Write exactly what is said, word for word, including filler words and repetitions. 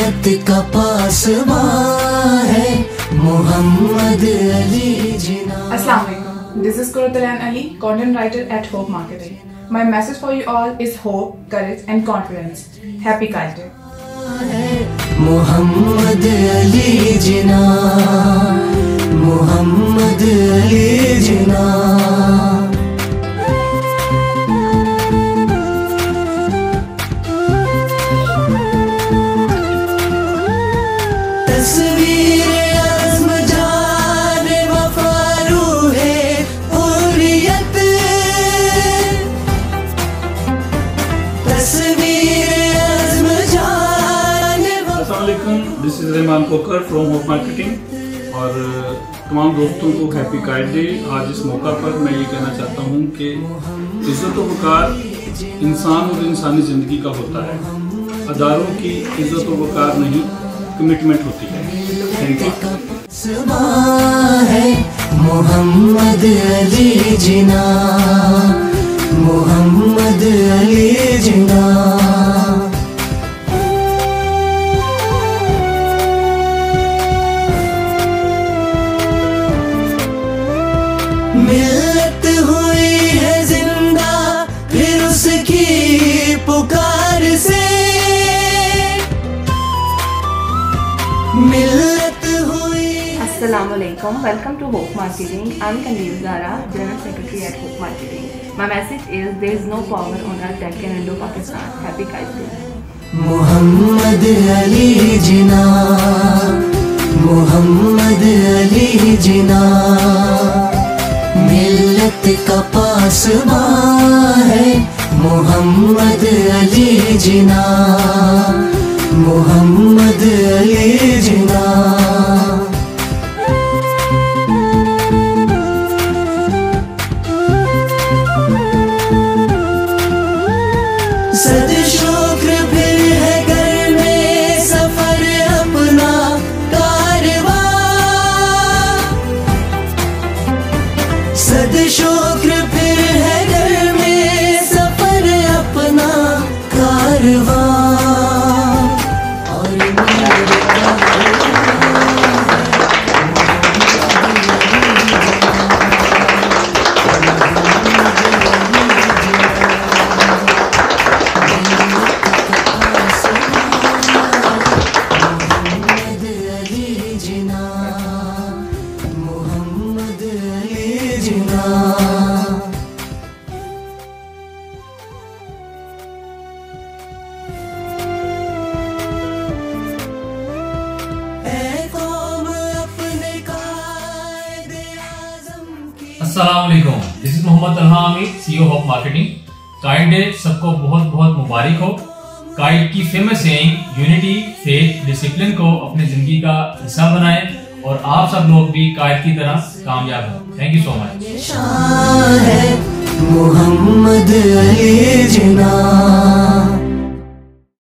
मिल्लत का पासबां है मोहम्मद अली जिना। Assalamu alaikum. This is Kurutalan Ali, content writer at Hope Marketing. My message for you all is hope, courage and confidence. Happy Kite Day. Mohammad Ali Jinnah, Mohammad Ali जिना। तस्वीर आज़म जाने वफारू है हुर्रियत, तस्वीर आज़म जाने। अस्सलाम वालेकुम, this is Rehman Kokar from Hope Marketing. और तमाम दोस्तों को हैप्पी काइट डे। आज इस मौका पर मैं ये कहना चाहता हूँ कि इज़्ज़त व वक़ार इंसान और इंसानी ज़िंदगी का होता है। अदारों की इज़्ज़त व वक़ार नहीं, कमिटमेंट होती है। Thank you. मोहम्मद अली जिना, मोहम्मद अली जिना। मिल्लत हुई है जिंदा फिर उसकी पुकार से, मिल्लत हुई। Assalamu alaikum. Welcome to Hope Marketing. I'm Kanil Zara, General Secretary at Hope Marketing. My message is there is no power on earth that can undo Pakistan. Happy Kite Day. Mohammad Ali Jinnah, Mohammad Ali Jinnah. मिल्लत का पासबां है मोहम्मद अली जिना, मोहम्मद अली जिना। सद शुक्र फिर है घर में सफर अपना कारवां, सद शुक्र फिर है घर में सफर अपना कारवां। मोहम्मद अली जिना। अस्सलाम वालेकुम, this is Mohammad Talha Aamir, CEO of marketing. Kite day सबको बहुत बहुत मुबारक हो। काइट की famous saying unity, faith, discipline को अपनी जिंदगी का हिस्सा बनाएं और आप सब लोग भी काइट की तरह कामयाब हो। Thank you so much. Mohammad Ali Jinnah.